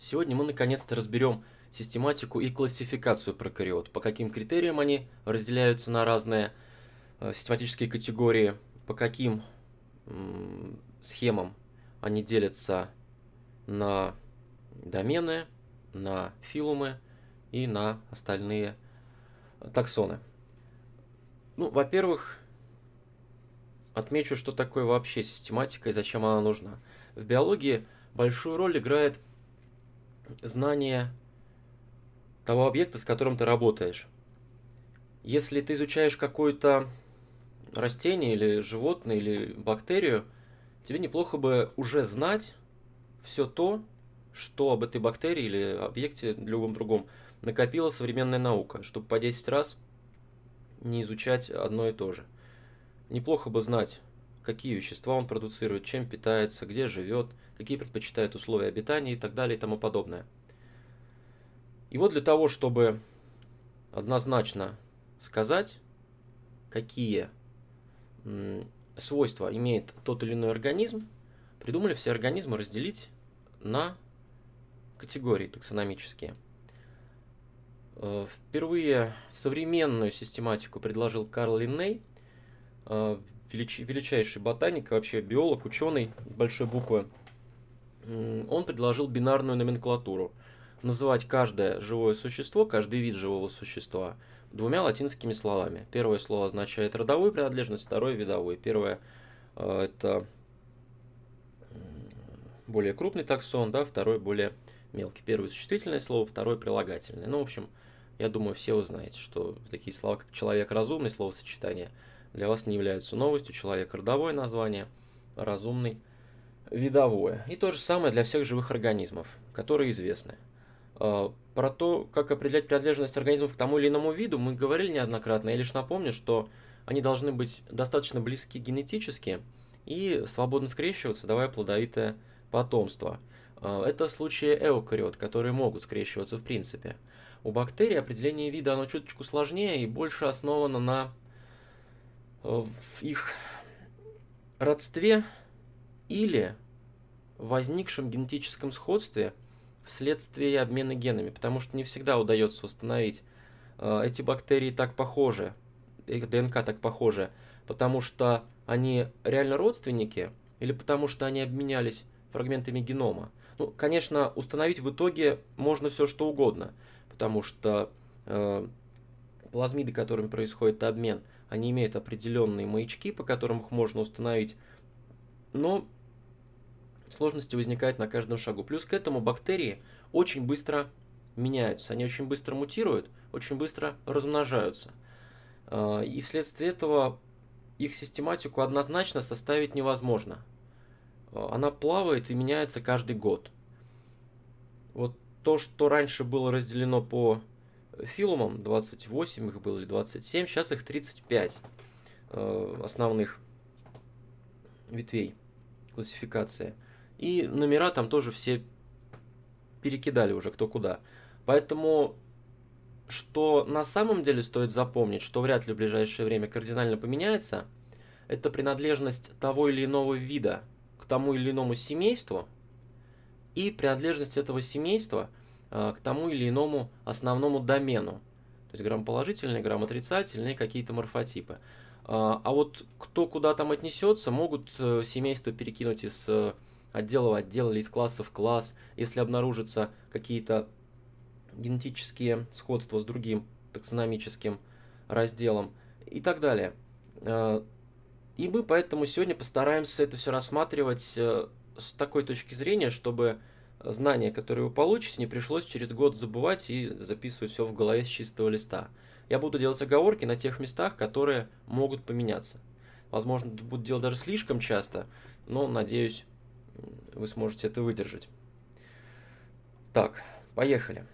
Сегодня мы наконец-то разберем систематику и классификацию прокариот, по каким критериям они разделяются на разные систематические категории, по каким схемам они делятся на домены, на филумы и на остальные таксоны. Ну, во-первых, отмечу, что такое вообще систематика и зачем она нужна. В биологии большую роль играет знание того объекта, с которым ты работаешь. Если ты изучаешь какое-то растение или животное или бактерию, тебе неплохо бы уже знать все то, что об этой бактерии или объекте любом другом накопила современная наука, чтобы по 10 раз не изучать одно и то же. Неплохо бы знать, какие вещества он продуцирует, чем питается, где живет, какие предпочитает условия обитания и так далее и тому подобное. И вот для того, чтобы однозначно сказать, какие свойства имеет тот или иной организм, придумали все организмы разделить на категории таксономические. Впервые современную систематику предложил Карл Линней, величайший ботаник, вообще биолог, ученый с большой буквы. Он предложил бинарную номенклатуру. Называть каждое живое существо, каждый вид живого существа двумя латинскими словами. Первое слово означает родовую принадлежность, второе – видовую. Первое – это более крупный таксон, да, второй – более мелкий. Первое – существительное слово, второе – прилагательное. Ну, в общем, я думаю, все вы знаете, что такие слова, как человек разумный, словосочетание, для вас не являются новостью. Человек – родовое название, разумный – видовое. И то же самое для всех живых организмов, которые известны. Про то, как определять принадлежность организмов к тому или иному виду, мы говорили неоднократно. Я лишь напомню, что они должны быть достаточно близки генетически и свободно скрещиваться, давая плодовитое потомство. Это случаи эукариот, которые могут скрещиваться в принципе. У бактерий определение вида оно чуточку сложнее и больше основано на их родстве или возникшем генетическом сходстве вследствие обмена генами, потому что не всегда удается установить, эти бактерии так похожи, их ДНК так похожи, потому что они реально родственники или потому что они обменялись фрагментами генома. Ну, конечно, установить в итоге можно все что угодно, потому что плазмиды, которыми происходит обмен, они имеют определенные маячки, по которым их можно установить, но сложности возникают на каждом шагу. Плюс к этому бактерии очень быстро меняются, они очень быстро мутируют, очень быстро размножаются. И вследствие этого их систематику однозначно составить невозможно. Она плавает и меняется каждый год. Вот то, что раньше было разделено по филумам, 28 их было или 27, сейчас их 35 основных ветвей классификации. И номера там тоже все перекидали уже кто куда. Поэтому, что на самом деле стоит запомнить, что вряд ли в ближайшее время кардинально поменяется, это принадлежность того или иного вида к тому или иному семейству и принадлежность этого семейства к тому или иному основному домену. То есть грамположительные, грамотрицательные, какие-то морфотипы. А вот кто куда там отнесется, могут семейство перекинуть из отдела в отдел или из класса в класс, если обнаружатся какие-то генетические сходства с другим таксономическим разделом и так далее. И мы поэтому сегодня постараемся это все рассматривать с такой точки зрения, чтобы знания, которые вы получите, не пришлось через год забывать и записывать все в голове с чистого листа. Я буду делать оговорки на тех местах, которые могут поменяться. Возможно, буду делать даже слишком часто, но надеюсь, вы сможете это выдержать. Так, поехали.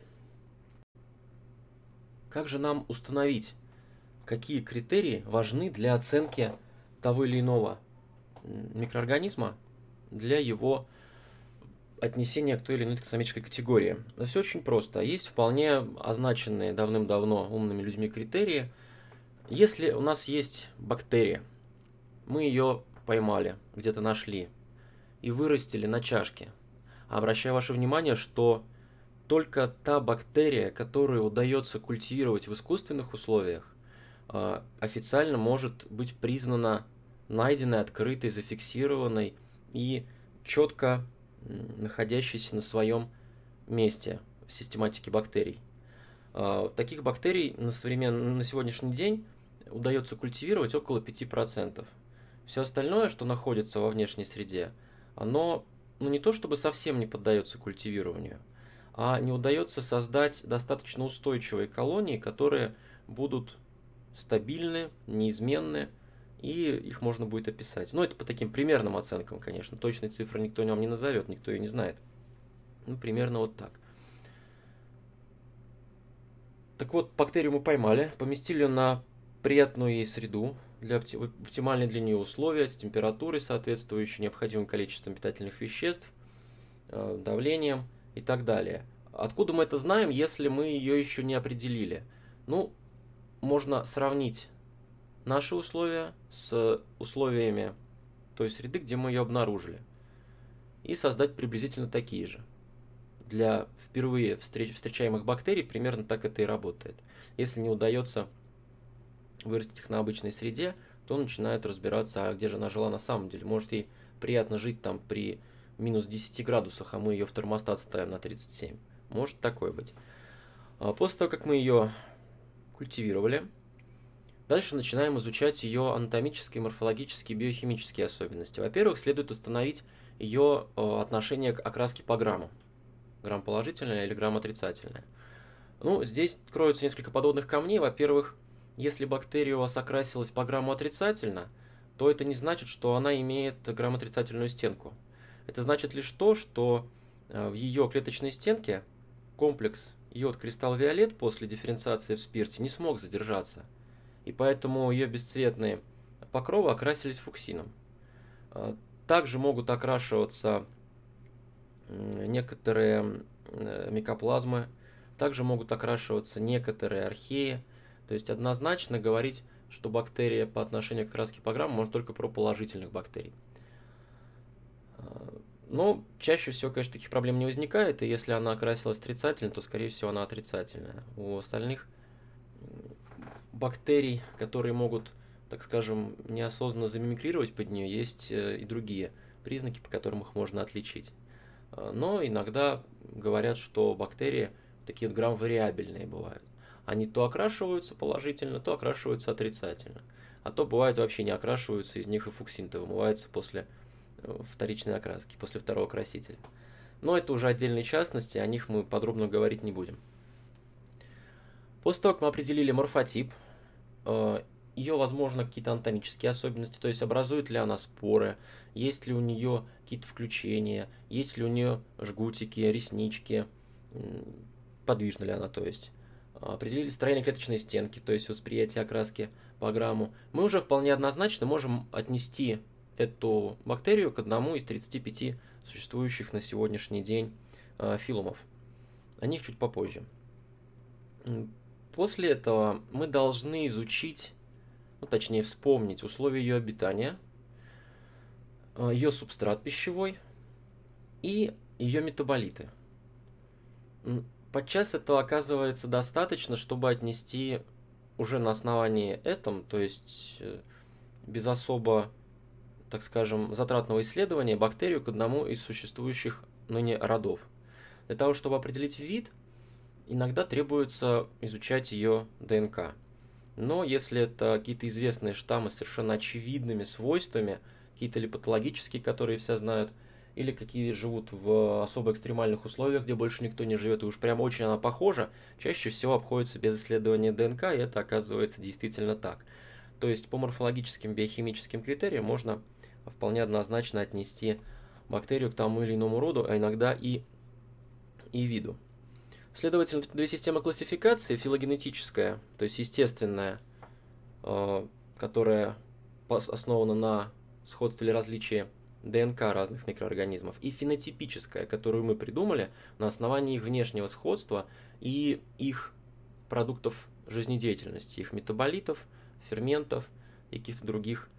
Как же нам установить, какие критерии важны для оценки того или иного микроорганизма, для его отнесения к той или иной таксономической категории? Все очень просто. Есть вполне означенные давным-давно умными людьми критерии. Если у нас есть бактерия, мы ее поймали, где-то нашли и вырастили на чашке. Обращаю ваше внимание, что только та бактерия, которую удается культивировать в искусственных условиях, официально может быть признана найденной, открытой, зафиксированной и четко находящейся на своем месте в систематике бактерий. Таких бактерий на сегодняшний день удается культивировать около 5%. Все остальное, что находится во внешней среде, оно не то чтобы совсем не поддается культивированию, а не удается создать достаточно устойчивые колонии, которые будут стабильны, неизменны, и их можно будет описать. Но это по таким примерным оценкам, конечно. Точной цифры никто вам не назовет, никто ее не знает. Примерно вот так. Так вот, бактерию мы поймали, поместили ее на приятную ей среду, для оптимальной для нее условия, с температурой соответствующей, необходимым количеством питательных веществ, давлением и так далее. Откуда мы это знаем, если мы ее еще не определили? Можно сравнить наши условия с условиями той среды, где мы ее обнаружили, и создать приблизительно такие же. Для впервые встречаемых бактерий примерно так это и работает. Если не удается вырастить их на обычной среде, то начинают разбираться, а где же она жила на самом деле. Может, ей приятно жить там при минус 10 градусах, а мы ее в термостат ставим на 37. Может такое быть. После того, как мы ее культивировали, дальше начинаем изучать ее анатомические, морфологические, биохимические особенности. Во-первых, следует установить ее отношение к окраске по грамму. Грамм положительное или грамм отрицательное. Здесь кроются несколько подводных камней. Во-первых, если бактерия у вас окрасилась по грамму отрицательно, то это не значит, что она имеет грамм-отрицательную стенку. Это значит лишь то, что в ее клеточной стенке комплекс йод-кристалл-виолет после дифференциации в спирте не смог задержаться. И поэтому ее бесцветные покровы окрасились фуксином. Также могут окрашиваться некоторые микоплазмы, также могут окрашиваться некоторые археи. То есть однозначно говорить, что бактерия по отношению к окраске по грамму можно только про положительных бактерий. Но чаще всего, конечно, таких проблем не возникает, и если она окрасилась отрицательно, то, скорее всего, она отрицательная. У остальных бактерий, которые могут, так скажем, неосознанно замимикрировать под нее, есть и другие признаки, по которым их можно отличить. Но иногда говорят, что бактерии такие вот грамм-вариабельные бывают. Они то окрашиваются положительно, то окрашиваются отрицательно. А то бывает вообще не окрашиваются, из них и фуксин-то вымывается после вторичной окраски, после второго красителя. Но это уже отдельные частности, о них мы подробно говорить не будем. После того, как мы определили морфотип, ее, возможно, какие-то анатомические особенности, то есть образует ли она споры, есть ли у нее какие-то включения, есть ли у нее жгутики, реснички, подвижна ли она, то есть. Определили строение клеточной стенки, то есть восприятие окраски по грамму. Мы уже вполне однозначно можем отнести эту бактерию к одному из 35 существующих на сегодняшний день филумов. О них чуть попозже. После этого мы должны изучить, точнее вспомнить условия ее обитания, ее субстрат пищевой и ее метаболиты. Подчас этого оказывается достаточно, чтобы отнести уже на основании этом, то есть без особо, так скажем, затратного исследования, бактерию к одному из существующих ныне родов. Для того, чтобы определить вид, иногда требуется изучать ее ДНК. Но если это какие-то известные штаммы с совершенно очевидными свойствами, какие-то ли патологические, которые все знают, или какие живут в особо экстремальных условиях, где больше никто не живет, и уж прям очень она похожа, чаще всего обходится без исследования ДНК, и это оказывается действительно так. То есть по морфологическим, биохимическим критериям можно вполне однозначно отнести бактерию к тому или иному роду, а иногда и виду. Следовательно, две системы классификации: филогенетическая, то есть естественная, которая основана на сходстве или различии ДНК разных микроорганизмов, и фенотипическая, которую мы придумали на основании их внешнего сходства и их продуктов жизнедеятельности, их метаболитов, ферментов и каких-то других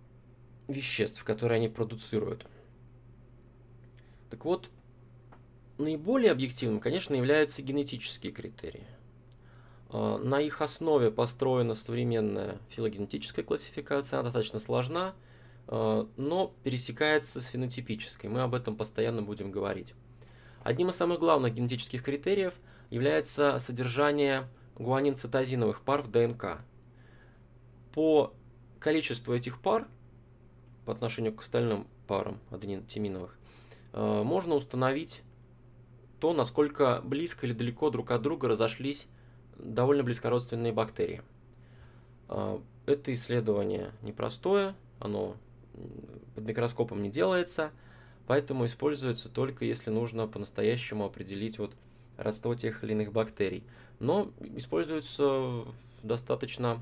веществ, которые они продуцируют. Так вот, наиболее объективным, конечно, являются генетические критерии. На их основе построена современная филогенетическая классификация, она достаточно сложна, но пересекается с фенотипической. Мы об этом постоянно будем говорить. Одним из самых главных генетических критериев является содержание гуанин-цитозиновых пар в ДНК. По количеству этих пар, по отношению к остальным парам аденин-тиминовых, можно установить то, насколько близко или далеко друг от друга разошлись довольно близкородственные бактерии. Это исследование непростое, оно под микроскопом не делается, поэтому используется только если нужно по-настоящему определить вот родство тех или иных бактерий. Но используется достаточно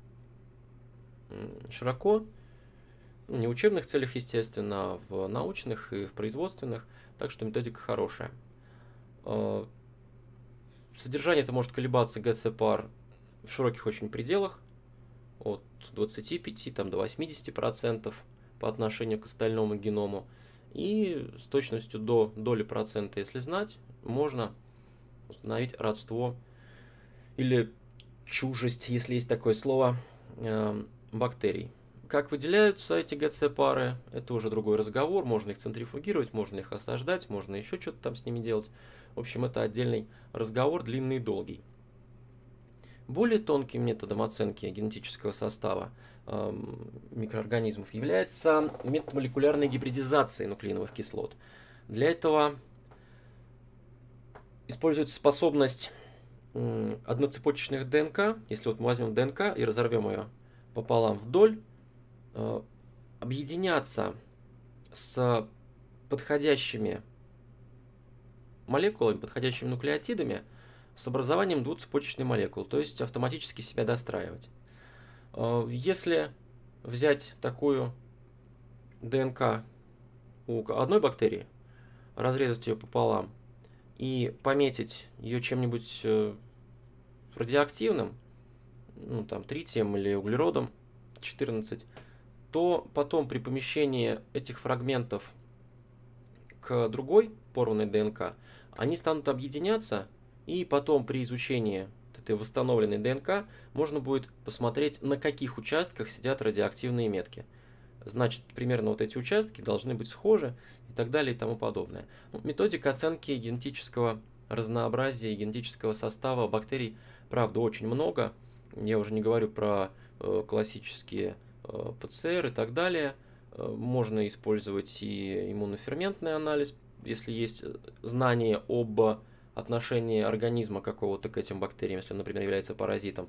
широко, не в учебных целях, естественно, а в научных и в производственных, так что методика хорошая. Содержание это может колебаться ГЦ-пар в широких очень пределах, от 25 до 80% по отношению к остальному геному. И с точностью до доли процента, если знать, можно установить родство или чужесть, если есть такое слово, бактерий. Как выделяются эти ГЦ-пары, это уже другой разговор. Можно их центрифугировать, можно их осаждать, можно еще что-то там с ними делать. В общем, это отдельный разговор, длинный и долгий. Более тонким методом оценки генетического состава микроорганизмов является метод молекулярной гибридизации нуклеиновых кислот. Для этого используется способность одноцепочечных ДНК. Если вот мы возьмем ДНК и разорвем ее пополам вдоль, объединяться с подходящими молекулами, подходящими нуклеотидами, с образованием двуцепочечной молекулы, то есть автоматически себя достраивать. Если взять такую ДНК у одной бактерии, разрезать ее пополам и пометить ее чем-нибудь радиоактивным, ну, там, тритием или углеродом 14, то потом при помещении этих фрагментов к другой порванной ДНК они станут объединяться, и потом при изучении этой восстановленной ДНК можно будет посмотреть, на каких участках сидят радиоактивные метки. Значит, примерно вот эти участки должны быть схожи и так далее и тому подобное. Методик оценки генетического разнообразия и генетического состава бактерий, правда, очень много. Я уже не говорю про классические ПЦР и так далее. Можно использовать и иммуноферментный анализ, если есть знание об отношении организма какого-то к этим бактериям, если он, например, является паразитом.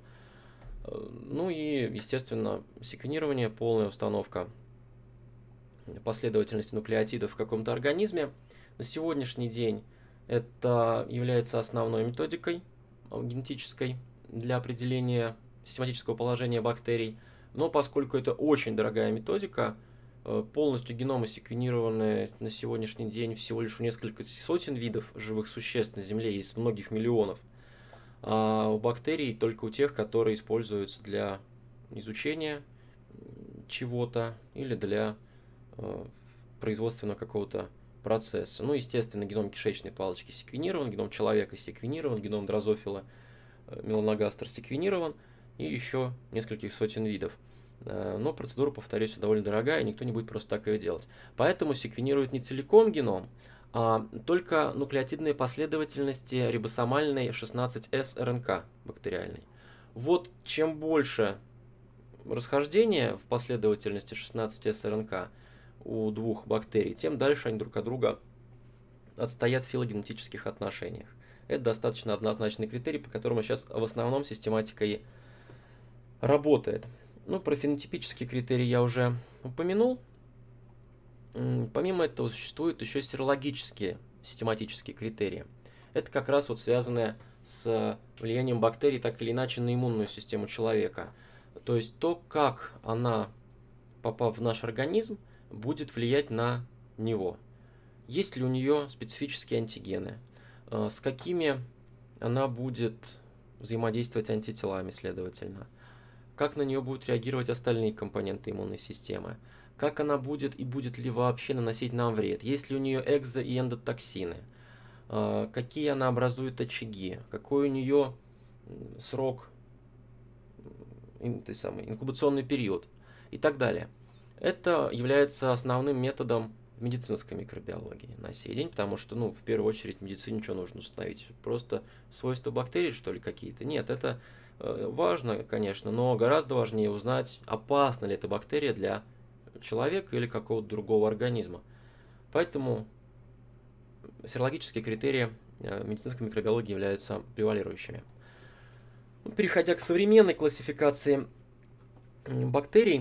Ну и, естественно, секвенирование, полная установка последовательности нуклеотидов в каком-то организме. На сегодняшний день это является основной методикой генетической для определения систематического положения бактерий. Но поскольку это очень дорогая методика, полностью геномы секвенированы на сегодняшний день всего лишь у несколько сотен видов живых существ на Земле, из многих миллионов. А у бактерий только у тех, которые используются для изучения чего-то или для производственного какого-то процесса. Ну, естественно, геном кишечной палочки секвенирован, геном человека секвенирован, геном дрозофила меланогастер секвенирован и еще нескольких сотен видов. Но процедура, повторюсь, довольно дорогая, и никто не будет просто так ее делать. Поэтому секвенируют не целиком геном, а только нуклеотидные последовательности рибосомальной 16S РНК бактериальной. Вот чем больше расхождение в последовательности 16S РНК у двух бактерий, тем дальше они друг от друга отстоят в филогенетических отношениях. Это достаточно однозначный критерий, по которому сейчас в основном систематика и работает. Ну, про фенотипические критерии я уже упомянул. Помимо этого существуют еще серологические систематические критерии. Это как раз вот связанное с влиянием бактерий так или иначе на иммунную систему человека. То есть то, как она, попав в наш организм, будет влиять на него. Есть ли у нее специфические антигены, с какими она будет взаимодействовать антителами, следовательно. Как на нее будут реагировать остальные компоненты иммунной системы, как она будет и будет ли вообще наносить нам вред, есть ли у нее экзо- и эндотоксины, какие она образует очаги, какой у нее срок, инкубационный период и так далее. Это является основным методом в медицинской микробиологии на сей день, потому что, в первую очередь, в медицине ничего нужно установить. Просто свойства бактерий, что ли, какие-то? Нет, это важно, конечно, но гораздо важнее узнать, опасна ли эта бактерия для человека или какого-то другого организма. Поэтому серологические критерии медицинской микробиологии являются превалирующими. Переходя к современной классификации бактерий,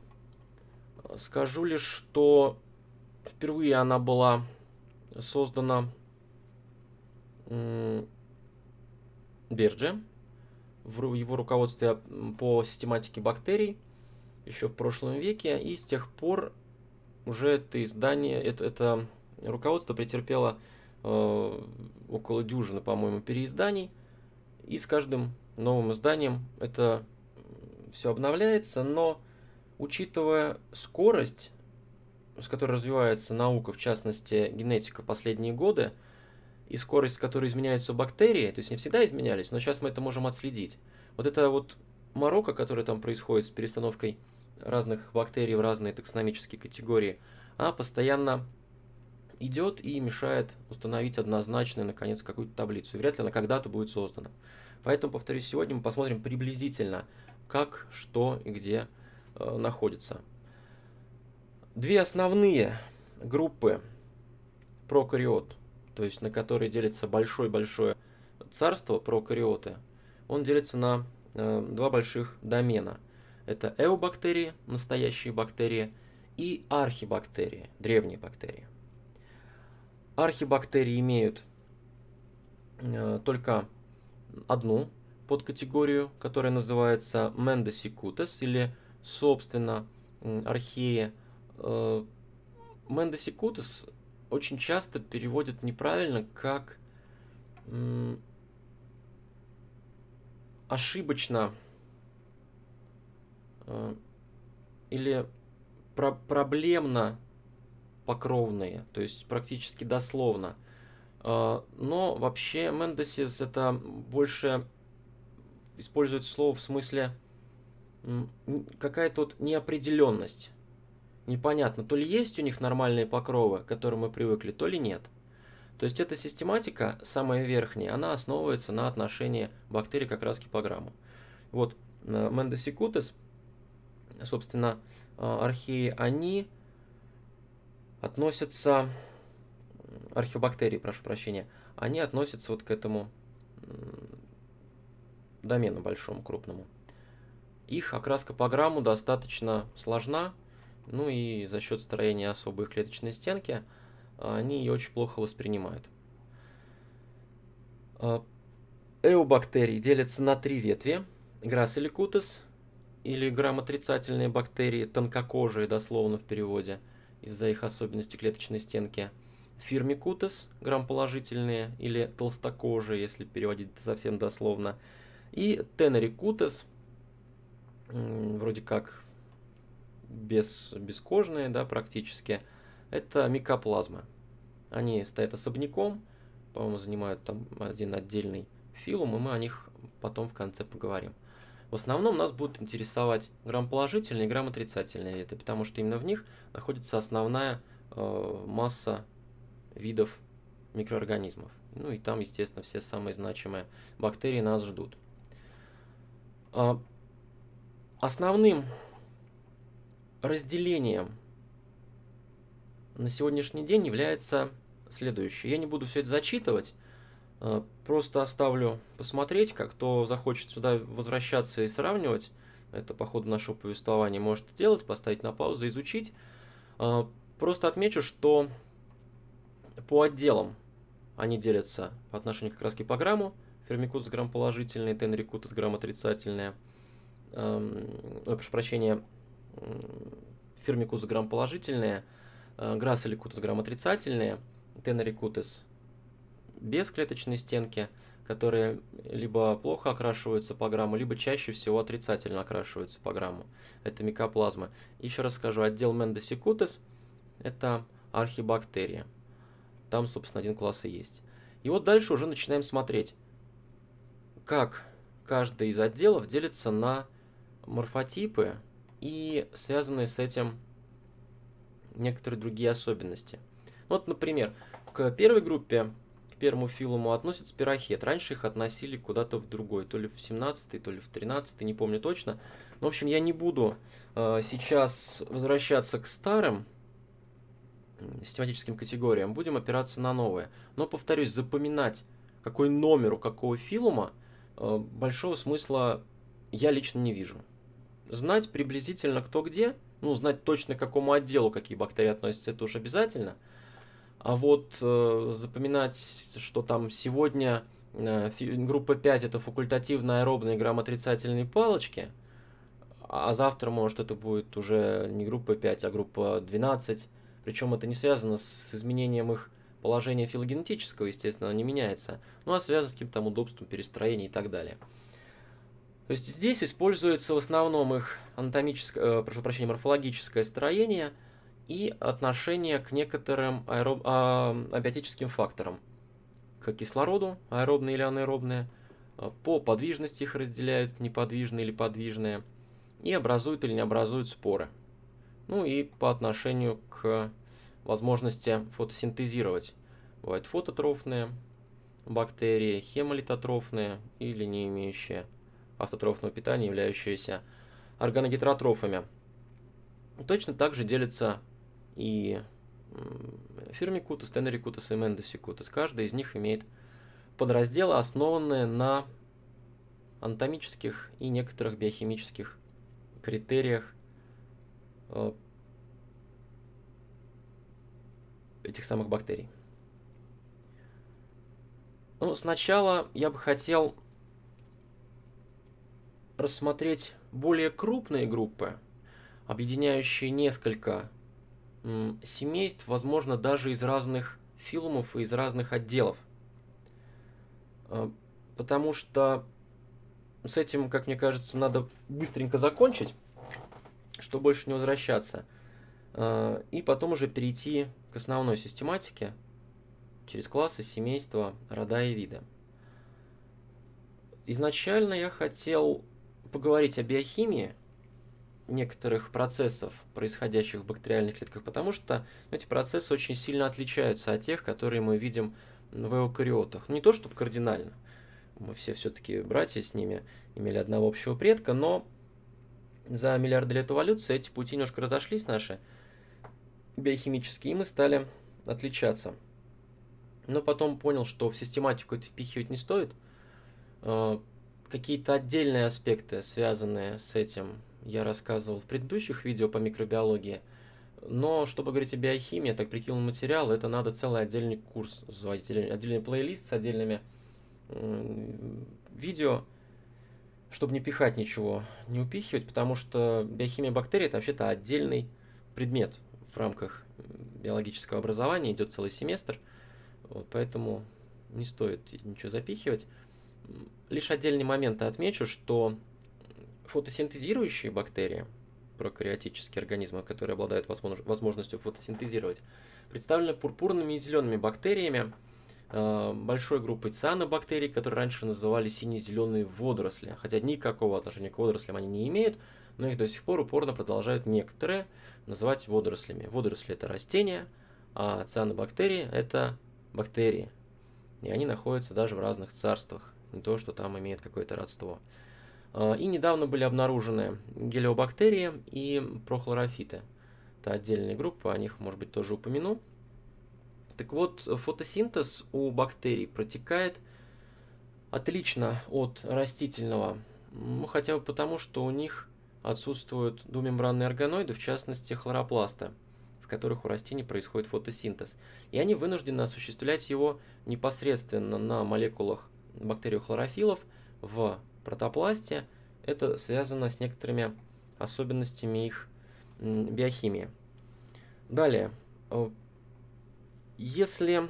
скажу лишь, что впервые она была создана Берджи в его руководстве по систематике бактерий еще в прошлом веке, и с тех пор уже это руководство претерпело около дюжины, по-моему, переизданий, и с каждым новым изданием это все обновляется, но учитывая скорость, с которой развивается наука, в частности генетика последние годы, и скорость, с которой изменяются бактерии, то есть не всегда изменялись, но сейчас мы это можем отследить. Вот это вот морока, которая там происходит с перестановкой разных бактерий в разные таксономические категории, она постоянно идет и мешает установить однозначно, наконец, какую-то таблицу. Вряд ли она когда-то будет создана. Поэтому, повторюсь, сегодня мы посмотрим приблизительно, как, что и где находится. Две основные группы прокариот, то есть на которые делится большое-большое царство прокариоты, он делится на два больших домена. Это эубактерии, настоящие бактерии, и архибактерии, древние бактерии. Архибактерии имеют только одну подкатегорию, которая называется Mendicicutes, или, собственно, архея. Mendicicutes очень часто переводят неправильно как ошибочно или проблемно покровные, то есть практически дословно. Но вообще Mendicicutes это больше использует слово в смысле какая-то вот неопределенность. Непонятно, то ли есть у них нормальные покровы, к которым мы привыкли, то ли нет. То есть эта систематика, самая верхняя, она основывается на отношении бактерий как раз к кипограмму. Вот Mendicicutes, собственно, археи, они относятся, археобактерии, прошу прощения, они относятся вот к этому домену большому, крупному. Их окраска по грамму достаточно сложна, ну и за счет строения особой клеточной стенки они ее очень плохо воспринимают. Эубактерии делятся на три ветви. Gracilicutes, или грамм-отрицательные бактерии, тонкокожие дословно в переводе, из-за их особенностей клеточной стенки. Firmicutes, грамм-положительные, или толстокожие, если переводить совсем дословно. И Tenericutes, вроде как бескожные, да, практически, это микоплазмы. Они стоят особняком, по-моему, занимают там один отдельный филум, и мы о них потом в конце поговорим. В основном нас будут интересовать грамм-положительные и грамм-отрицательные ветви, потому что именно в них находится основная масса видов микроорганизмов. Ну и там, естественно, все самые значимые бактерии нас ждут. Основным разделением на сегодняшний день является следующее. Я не буду все это зачитывать, просто оставлю посмотреть, как кто захочет сюда возвращаться и сравнивать. Это по ходу нашего повествования может делать, поставить на паузу, изучить. Просто отмечу, что по отделам они делятся по отношению как раз к кипограмму. Firmicutes грамм-положительные, Tenericutes грамм-отрицательные. Прошу прощения, Firmicutes грамм-положительные, Gracilicutes грамм-отрицательные, Tenericutes без клеточной стенки, которые либо плохо окрашиваются по грамму, либо чаще всего отрицательно окрашиваются по грамму. Это микоплазмы. Еще раз скажу, отдел Mendicicutes – это архибактерия. Там, собственно, один класс и есть. И вот дальше уже начинаем смотреть, как каждый из отделов делится на морфотипы и связанные с этим некоторые другие особенности. Вот, например, к первой группе, к первому филуму относят спирохет. Раньше их относили куда-то в другой, то ли в 17-й, то ли в 13-й, не помню точно. Но, в общем, я не буду сейчас возвращаться к старым систематическим категориям, будем опираться на новые. Но, повторюсь, запоминать, какой номер у какого филума, большого смысла я лично не вижу. Знать приблизительно кто где, ну, знать точно к какому отделу какие бактерии относятся, это уж обязательно. А вот запоминать, что там сегодня группа 5 это факультативно аэробные грамотрицательные палочки, а завтра, может, это будет уже не группа 5, а группа 12. Причем это не связано с изменением их положения филогенетического, естественно, оно не меняется, ну а связано с каким-то там удобством перестроения и так далее. То есть здесь используется в основном их анатомическое, прошу прощения, морфологическое строение и отношение к некоторым абиотическим факторам. К кислороду, аэробные или анаэробные, по подвижности их разделяют, неподвижные или подвижные, и образуют или не образуют споры. Ну и по отношению к возможности фотосинтезировать. Бывают фототрофные бактерии, хемолитотрофные или не имеющие автотрофного питания, являющиеся органогетеротрофами. Точно так же делятся и фирмикутас, тенерикутас и мендосикутас. Каждый из них имеет подразделы, основанные на анатомических и некоторых биохимических критериях этих самых бактерий. Ну, сначала я бы хотел рассмотреть более крупные группы, объединяющие несколько семейств, возможно, даже из разных филумов и из разных отделов. Потому что с этим, как мне кажется, надо быстренько закончить, чтобы больше не возвращаться. И потом уже перейти к основной систематике через классы, семейства, рода и виды. Изначально я хотел поговорить о биохимии некоторых процессов, происходящих в бактериальных клетках, потому что эти процессы очень сильно отличаются от тех, которые мы видим в эукариотах. Не то чтобы кардинально, мы все-таки братья с ними, имели одного общего предка, но за миллиарды лет эволюции эти пути немножко разошлись наши биохимические, и мы стали отличаться. Но потом понял, что в систематику это впихивать не стоит. Какие-то отдельные аспекты, связанные с этим, я рассказывал в предыдущих видео по микробиологии. Но чтобы говорить о биохимии, я так прикинул материал, это надо целый отдельный курс, отдельный плейлист с отдельными видео, чтобы не пихать ничего, не упихивать, потому что биохимия бактерий это вообще-то отдельный предмет в рамках биологического образования, идет целый семестр, вот, поэтому не стоит ничего запихивать. Лишь отдельные моменты отмечу, что фотосинтезирующие бактерии, прокариотические организмы, которые обладают возможностью фотосинтезировать, представлены пурпурными и зелеными бактериями, большой группой цианобактерий, которые раньше называли сине-зеленые водоросли, хотя никакого отношения к водорослям они не имеют, но их до сих пор упорно продолжают некоторые называть водорослями. Водоросли это растения, а цианобактерии это бактерии, и они находятся даже в разных царствах, не то, что там имеет какое-то родство. И недавно были обнаружены гелиобактерии и прохлорофиты. Это отдельная группа, о них, может быть, тоже упомяну. Так вот, фотосинтез у бактерий протекает отлично от растительного, ну, хотя бы потому, что у них отсутствуют двумембранные органоиды, в частности хлоропласты, в которых у растений происходит фотосинтез. И они вынуждены осуществлять его непосредственно на молекулах бактериохлорофилов в протопласте. Это связано с некоторыми особенностями их биохимии. Далее, если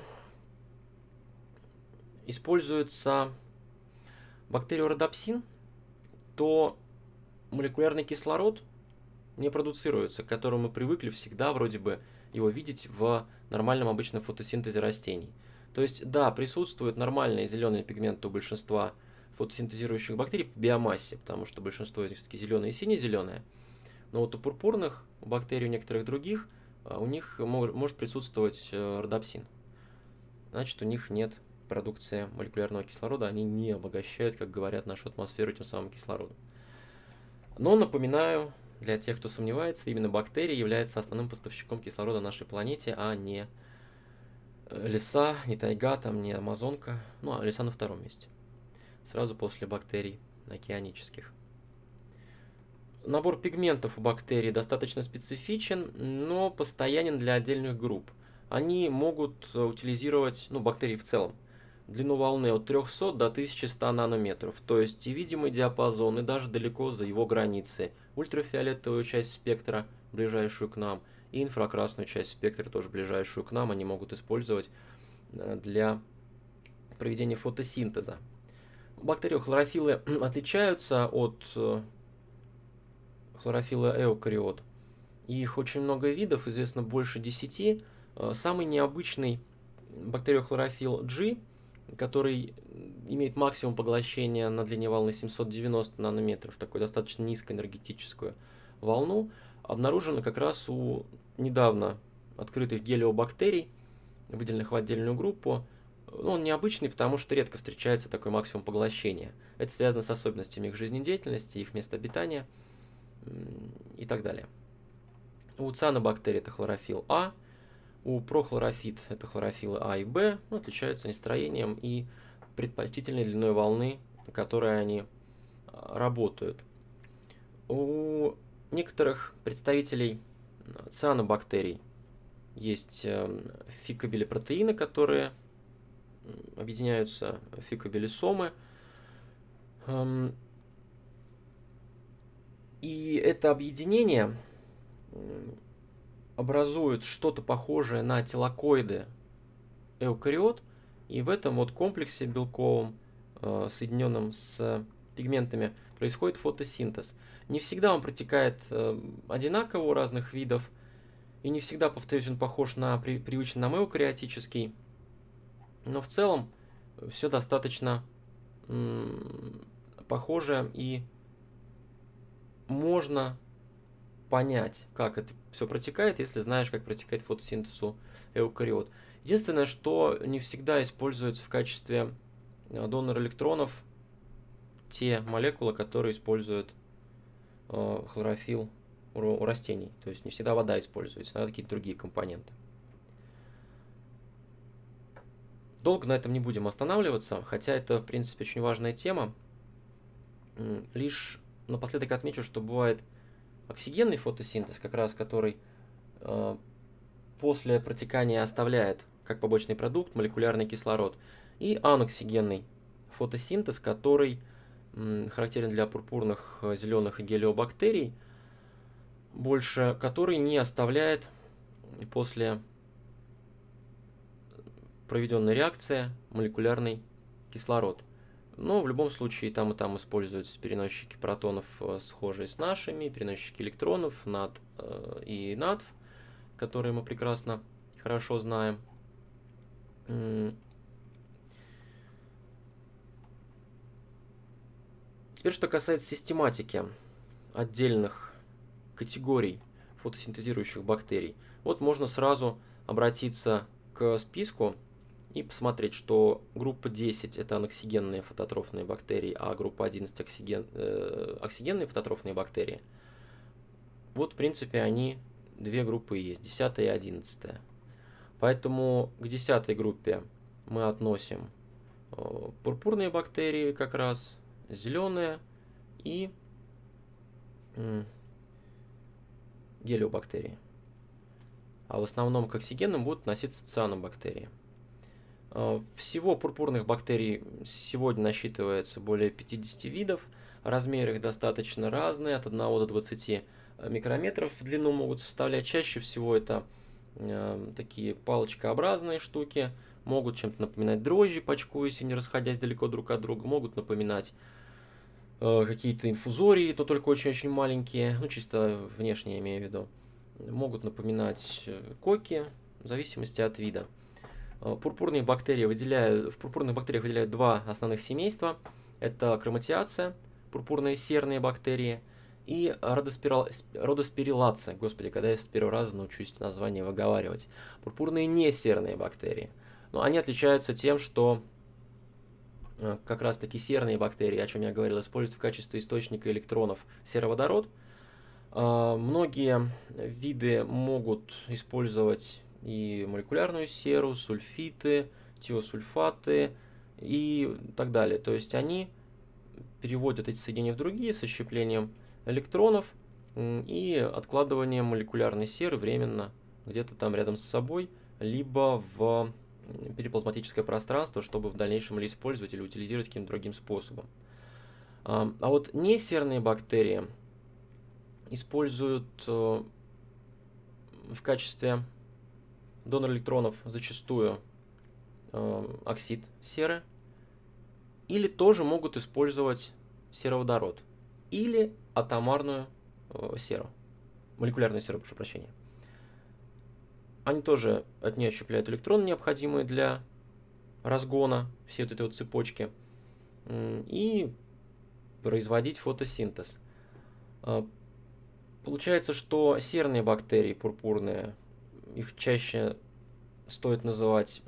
используется бактериорhodopsin, то молекулярный кислород не продуцируется, к которому мы привыкли всегда вроде бы его видеть в нормальном обычном фотосинтезе растений. То есть, да, присутствуют нормальные зеленые пигменты у большинства фотосинтезирующих бактерий по биомассе, потому что большинство из них все-таки зеленые и сине-зеленые. Но вот у пурпурных, у бактерий, у некоторых других, у них может присутствовать родопсин. Значит, у них нет продукции молекулярного кислорода, они не обогащают, как говорят, нашу атмосферу тем самым кислородом. Но напоминаю, для тех, кто сомневается, именно бактерии являются основным поставщиком кислорода на нашей планете, а не леса, не тайга, там, не Амазонка. Ну, а леса на втором месте. Сразу после бактерий океанических. Набор пигментов у бактерий достаточно специфичен, но постоянен для отдельных групп. Они могут утилизировать, бактерии в целом, длину волны от 300 до 1100 нанометров, то есть и видимый диапазон, и даже далеко за его границы. Ультрафиолетовую часть спектра, ближайшую к нам, и инфракрасную часть спектра, тоже ближайшую к нам, они могут использовать для проведения фотосинтеза. Бактериохлорофиллы отличаются от хлорофилла эукариот. Их очень много видов, известно больше 10. Самый необычный бактериохлорофилл G, который имеет максимум поглощения на длине волны 790 нанометров, такую достаточно низкоэнергетическую волну, обнаружено как раз у недавно открытых гелиобактерий, выделенных в отдельную группу. Он необычный, потому что редко встречается такой максимум поглощения. Это связано с особенностями их жизнедеятельности, их места обитания и так далее. У цианобактерий это хлорофилл А, у прохлорофит это хлорофиллы А и Б, отличаются они строением и предпочтительной длиной волны, на которой они работают. У некоторых представителей цианобактерий есть фикобилипротеины, которые объединяются в фикобилисомы. И это объединение образует что-то похожее на тилакоиды эукариот, и в этом вот комплексе белковом, соединенном с пигментами, происходит фотосинтез. Не всегда он протекает одинаково у разных видов, и не всегда, повторюсь, он похож на привычный нам эукариотический, но в целом все достаточно похоже, и можно понять, как это все протекает, если знаешь, как протекает фотосинтез у эукариот. Единственное, что не всегда используются в качестве донора электронов те молекулы, которые используют хлорофилл у растений. То есть не всегда вода используется, надо какие-то другие компоненты. Долго на этом не будем останавливаться, хотя это, в принципе, очень важная тема. Лишь напоследок отмечу, что бывает оксигенный фотосинтез, как раз который после протекания оставляет как побочный продукт молекулярный кислород, и аноксигенный фотосинтез, который характерен для пурпурных, зеленых и гелиобактерий, больше который не оставляет после проведенной реакции молекулярный кислород. Но в любом случае и там используются переносчики протонов, схожие с нашими, переносчики электронов, НАД и НАДФ, которые мы прекрасно хорошо знаем. Теперь, что касается систематики отдельных категорий фотосинтезирующих бактерий. Вот можно сразу обратиться к списку и посмотреть, что группа 10 это аноксигенные фототрофные бактерии, а группа 11 оксигенные фототрофные бактерии. Вот, в принципе, они две группы есть, 10 и 11. Поэтому к 10 группе мы относим пурпурные бактерии, как раз зеленые, и гелиобактерии. А в основном к оксигенным будут относиться цианобактерии. Всего пурпурных бактерий сегодня насчитывается более 50 видов. Размеры их достаточно разные, от 1 до 20 микрометров в длину могут составлять. Чаще всего это такие палочкообразные штуки, могут чем-то напоминать дрожжи, почкуясь и не расходясь далеко друг от друга, могут напоминать какие-то инфузории, но только очень-очень маленькие, чисто внешне имею в виду. Могут напоминать коки, в зависимости от вида. В пурпурных бактериях выделяют два основных семейства. Это хроматиация, пурпурные серные бактерии, и родоспирилация. Господи, когда я с первого раза научусь название выговаривать. Пурпурные несерные бактерии. Но они отличаются тем, что как раз таки серные бактерии, о чем я говорил, используют в качестве источника электронов сероводород. Многие виды могут использовать и молекулярную серу, сульфиты, тиосульфаты и так далее. То есть они переводят эти соединения в другие с расщеплением электронов и откладыванием молекулярной серы временно где-то там рядом с собой, либо в периплазматическое пространство, чтобы в дальнейшем или использовать, или утилизировать каким-то другим способом. А вот несерные бактерии используют в качестве донора электронов зачастую оксид серы, или тоже могут использовать сероводород, или атомарную серу, молекулярную серу, прошу прощения. Они тоже от нее отщепляют электроны, необходимые для разгона всей вот этой вот цепочки, и производить фотосинтез. Получается, что серные бактерии пурпурные, их чаще стоит называть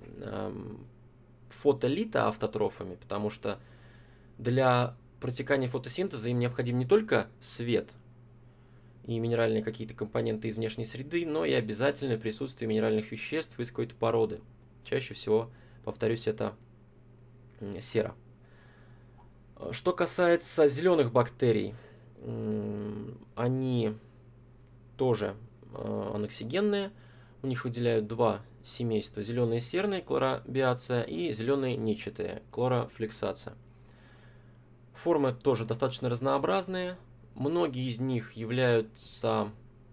фотолитоавтотрофами, потому что для протекания фотосинтеза им необходим не только свет и минеральные какие-то компоненты из внешней среды, но и обязательное присутствие минеральных веществ из какой-то породы. Чаще всего, повторюсь, это сера. Что касается зеленых бактерий, они тоже аноксигенные. У них выделяют два семейства: зеленые серные, хлоробиация, и зеленые нечатые, хлорофлексация. Формы тоже достаточно разнообразные. Многие из них являются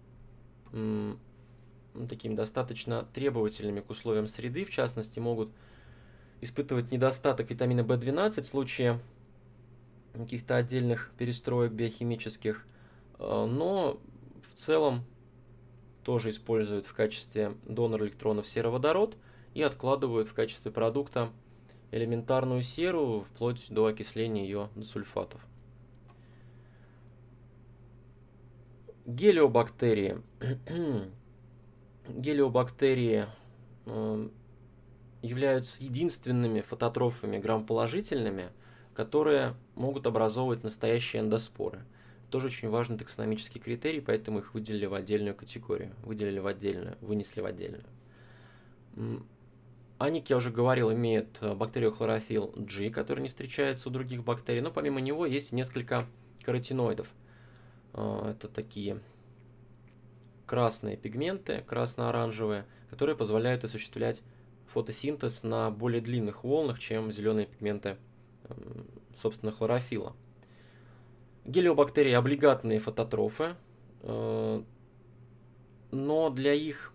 такими достаточно требовательными к условиям среды. В частности, могут испытывать недостаток витамина В12 в случае каких-то отдельных перестроек биохимических, но в целом тоже используют в качестве донора электронов сероводород и откладывают в качестве продукта элементарную серу вплоть до окисления ее до сульфатов. Гелиобактерии. Гелиобактерии являются единственными фототрофами грамположительными, которые могут образовывать настоящие эндоспоры. Тоже очень важный таксономический критерий, поэтому их выделили в отдельную категорию, вынесли в отдельную. Они, как я уже говорил, имеют бактериохлорофилл G, который не встречается у других бактерий, но помимо него есть несколько каротиноидов. Это такие красные пигменты, красно-оранжевые, которые позволяют осуществлять фотосинтез на более длинных волнах, чем зеленые пигменты, собственно, хлорофилла. Гелиобактерии облигатные фототрофы, но для их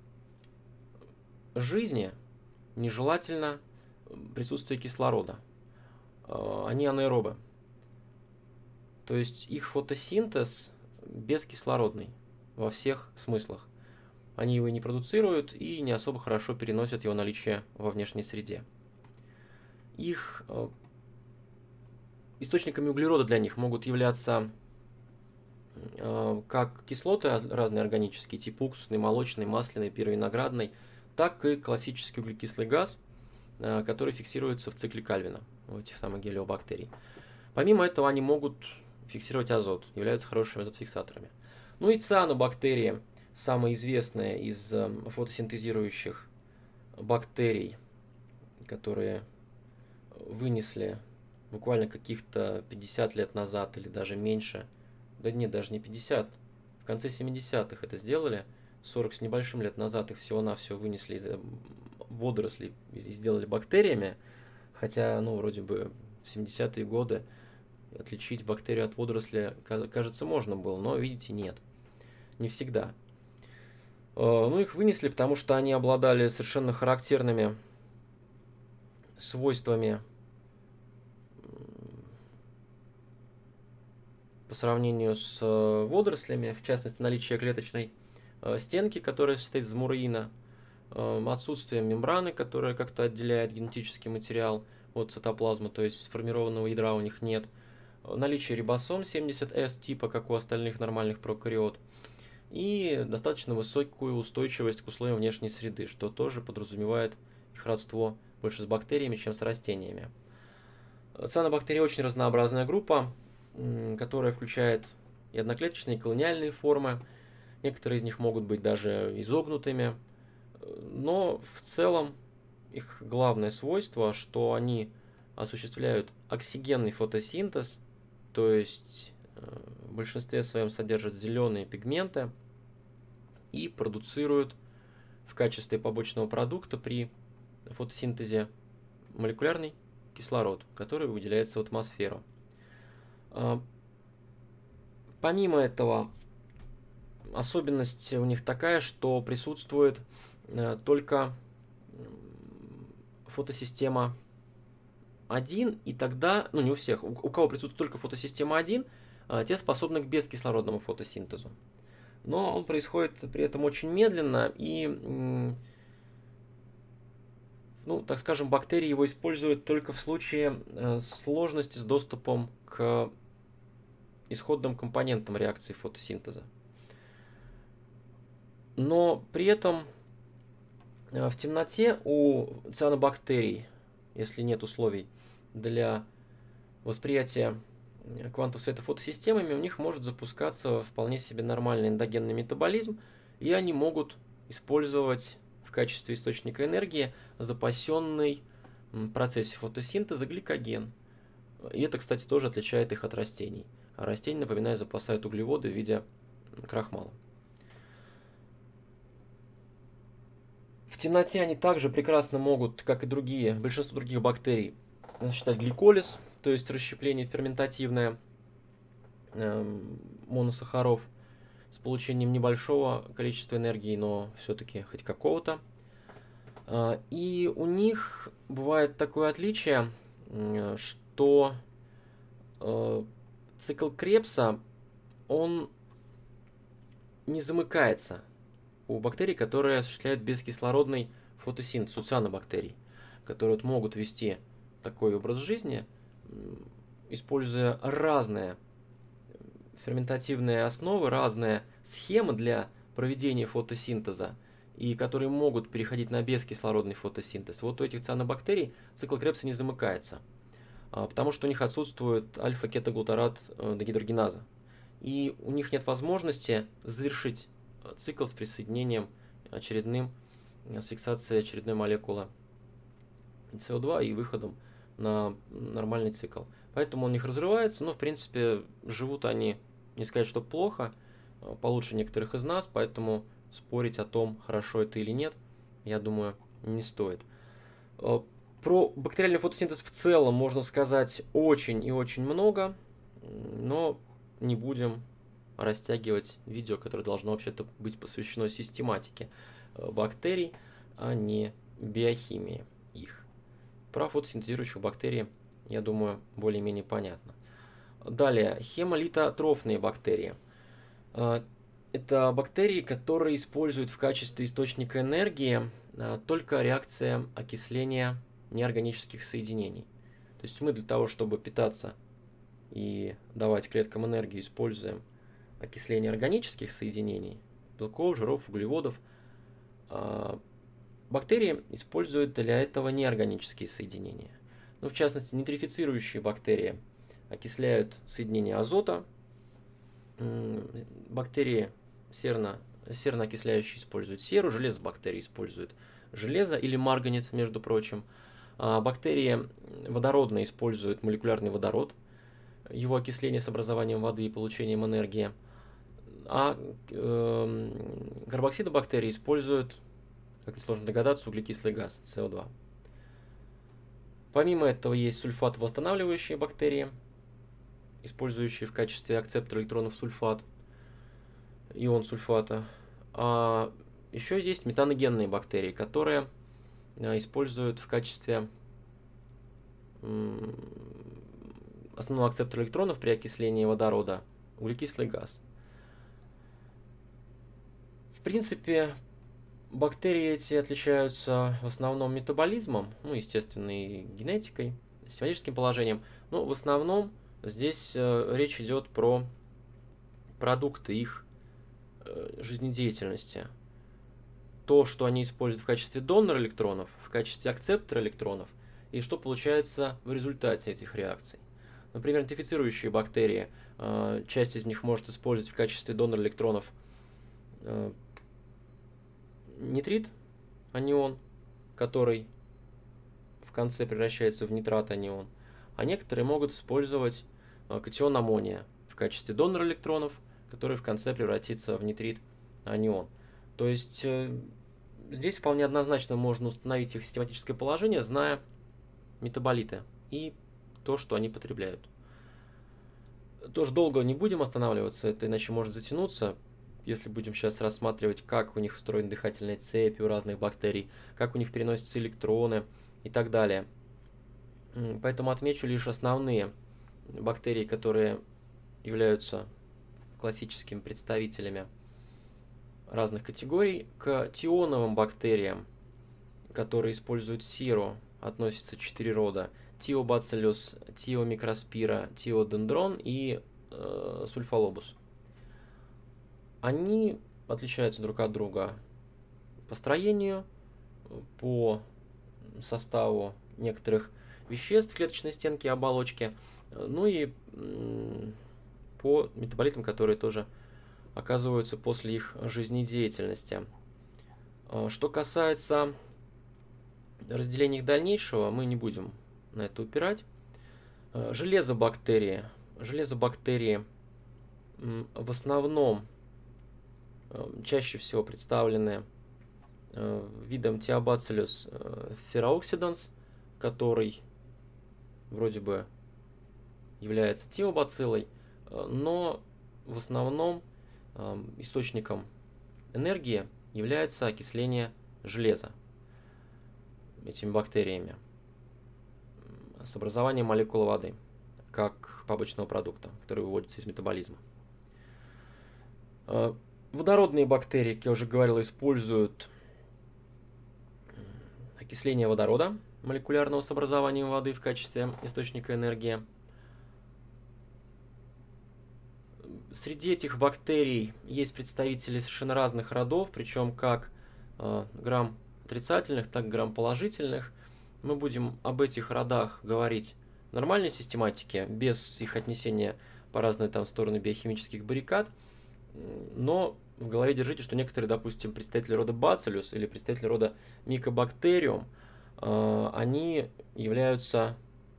жизни нежелательно присутствие кислорода. Они анаэробы. То есть их фотосинтез бескислородный во всех смыслах. Они его не продуцируют и не особо хорошо переносят его наличие во внешней среде. Их источниками углерода для них могут являться как кислоты разные органические, типа уксусный, молочный, масляный, пировиноградный, так и классический углекислый газ, который фиксируется в цикле Кальвина у этих самых гелиобактерий. Помимо этого они могут фиксировать азот, являются хорошими азотфиксаторами. Ну и цианобактерии, самые известные из фотосинтезирующих бактерий, которые вынесли буквально каких-то 50 лет назад или даже меньше, да нет, даже не 50, в конце 70-х это сделали, 40 с небольшим лет назад их всего-навсего вынесли из водорослей и сделали бактериями, хотя, ну, вроде бы в 70-е годы отличить бактерию от водоросли, кажется, можно было, но, видите, нет, не всегда. Ну, их вынесли, потому что они обладали совершенно характерными свойствами по сравнению с водорослями, в частности, наличие клеточной стенки, которая состоит из муреина, отсутствие мембраны, которая как-то отделяет генетический материал от цитоплазмы, то есть сформированного ядра у них нет, наличие рибосом 70S типа, как у остальных нормальных прокариот, и достаточно высокую устойчивость к условиям внешней среды, что тоже подразумевает их родство больше с бактериями, чем с растениями. Цианобактерии очень разнообразная группа, которая включает и одноклеточные, и колониальные формы. Некоторые из них могут быть даже изогнутыми, но в целом их главное свойство, что они осуществляют оксигенный фотосинтез, то есть в большинстве своем содержат зеленые пигменты и продуцируют в качестве побочного продукта при фотосинтезе молекулярный кислород, который выделяется в атмосферу. Помимо этого, особенность у них такая, что присутствует только фотосистема 1, и тогда, ну не у всех, у кого присутствует только фотосистема 1, те способны к бескислородному фотосинтезу. Но он происходит при этом очень медленно, и, ну, так скажем, бактерии его используют только в случае сложности с доступом к исходным компонентам реакции фотосинтеза. Но при этом в темноте у цианобактерий, если нет условий для восприятия квантов света фотосистемами, у них может запускаться вполне себе нормальный эндогенный метаболизм, и они могут использовать в качестве источника энергии запасенный в процессе фотосинтеза гликоген. И это, кстати, тоже отличает их от растений. А растения, напоминаю, запасают углеводы в виде крахмала. В темноте они также прекрасно могут, как и большинство других бактерий, осуществлять гликолиз, то есть расщепление ферментативное моносахаров с получением небольшого количества энергии, но все-таки хоть какого-то. И у них бывает такое отличие, что цикл Кребса, он не замыкается у бактерий, которые осуществляют бескислородный фотосинтез, у цианобактерий, которые вот могут вести такой образ жизни, используя разные ферментативные основы, разные схемы для проведения фотосинтеза, и которые могут переходить на бескислородный фотосинтез. Вот у этих цианобактерий цикл Кребса не замыкается, потому что у них отсутствует альфа-кетоглутарат дегидрогеназа. И у них нет возможности завершить цикл с присоединением с фиксацией очередной молекулы СО2 и выходом на нормальный цикл. Поэтому он у них разрывается, но в принципе живут они, не сказать, что плохо, получше некоторых из нас, поэтому спорить о том, хорошо это или нет, я думаю, не стоит. Про бактериальный фотосинтез в целом можно сказать очень и очень много, но не будем растягивать видео, которое должно вообще-то быть посвящено систематике бактерий, а не биохимии их. Про фотосинтезирующих бактерий, я думаю, более-менее понятно. Далее, хемолитотрофные бактерии. Это бактерии, которые используют в качестве источника энергии только реакция окисления неорганических соединений. То есть мы для того, чтобы питаться и давать клеткам энергию, используем окисление органических соединений, белков, жиров, углеводов. Бактерии используют для этого неорганические соединения. Ну, в частности, нейтрифицирующие бактерии окисляют соединения азота. Бактерии серно-окисляющие используют серу, железобактерии используют железо или марганец, между прочим. Бактерии водородные используют молекулярный водород, его окисление с образованием воды и получением энергии. А карбоксидобактерии используют, как несложно догадаться, углекислый газ, СО2. Помимо этого есть сульфатовосстанавливающие бактерии, использующие в качестве акцептора электронов сульфат, ион сульфата. А еще есть метаногенные бактерии, которые используют в качестве основного акцептора электронов при окислении водорода углекислый газ. В принципе, Бактерии эти отличаются в основном метаболизмом, ну, естественно, и генетикой, систематическим положением. Но в основном здесь речь идет про продукты их жизнедеятельности. То, что они используют в качестве донора электронов, в качестве акцептора электронов, и что получается в результате этих реакций. Например, инфицирующие бактерии, часть из них может использовать в качестве донора электронов нитрит, анион, который в конце превращается в нитрат-анион, а некоторые могут использовать катион аммония в качестве донора электронов, который в конце превратится в нитрит-анион. То есть здесь вполне однозначно можно установить их систематическое положение, зная метаболиты и то, что они потребляют. Тоже долго не будем останавливаться, это иначе может затянуться, если будем сейчас рассматривать, как у них устроены дыхательные цепи у разных бактерий, как у них переносятся электроны и так далее. Поэтому отмечу лишь основные бактерии, которые являются классическими представителями разных категорий. К тионовым бактериям, которые используют серу, относятся 4 рода: Тиобациллюс, Тиомикроспира, Тиодендрон и Сульфолобус. Они отличаются друг от друга по строению, по составу некоторых веществ клеточной стенки и оболочки, ну и по метаболитам, которые тоже оказываются после их жизнедеятельности. Что касается разделения их дальнейшего, мы не будем на это упирать. Железобактерии. Железобактерии в основном чаще всего представлены видом Тиобациллюс ferroxidans, который вроде бы является тиобациллой, но в основном источником энергии является окисление железа этими бактериями с образованием молекулы воды как побочного продукта, который выводится из метаболизма. Водородные бактерии, как я уже говорил, используют окисление водорода молекулярного с образованием воды в качестве источника энергии. Среди этих бактерий есть представители совершенно разных родов, причем как грамм отрицательных, так и грамм положительных. Мы будем об этих родах говорить в нормальной систематике, без их отнесения по разные там стороны биохимических баррикад. Но в голове держите, что некоторые, допустим, представители рода Bacillus или представители рода Mycobacterium, они являются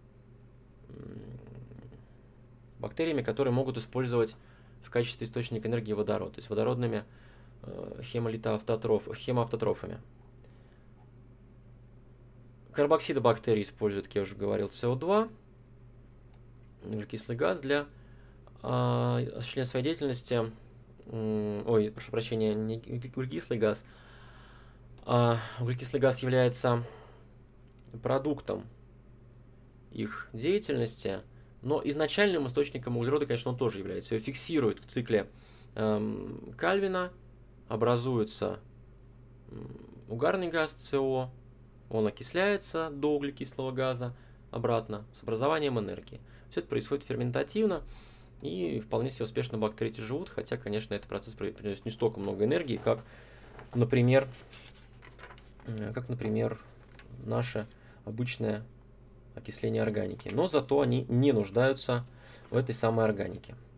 бактериями, которые могут использовать в качестве источника энергии водород, то есть водородными хемоавтотрофами. Карбоксидобактерии используют, как я уже говорил, СО2, углекислый газ для осуществления своей деятельности. Ой, прошу прощения, не углекислый газ. Углекислый газ является продуктом их деятельности, но изначальным источником углерода, конечно, он тоже является. Ее фиксирует в цикле Кальвина, образуется угарный газ СО, он окисляется до углекислого газа обратно с образованием энергии. Все это происходит ферментативно, и вполне себе успешно бактерии эти живут, хотя, конечно, этот процесс приносит не столько много энергии, как, например, наше обычное окисление органики. Но зато они не нуждаются в этой самой органике.